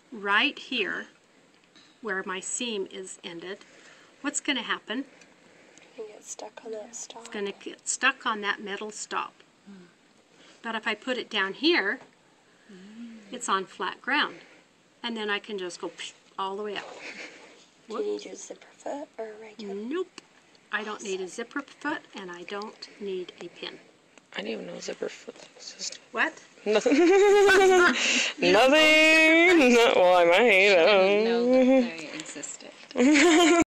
right here where my seam is ended, what's going to happen? You get stuck on that stop. It's going to get stuck on that metal stop. But if I put it down here, it's on flat ground. And then I can just go all the way up. Do you need your zipper foot or a regular? Nope. I don't need a zipper foot, and I don't need a pin. I didn't even know zipper foot existed. What? Nothing. Nothing. Well, I might. I don't know that they existed.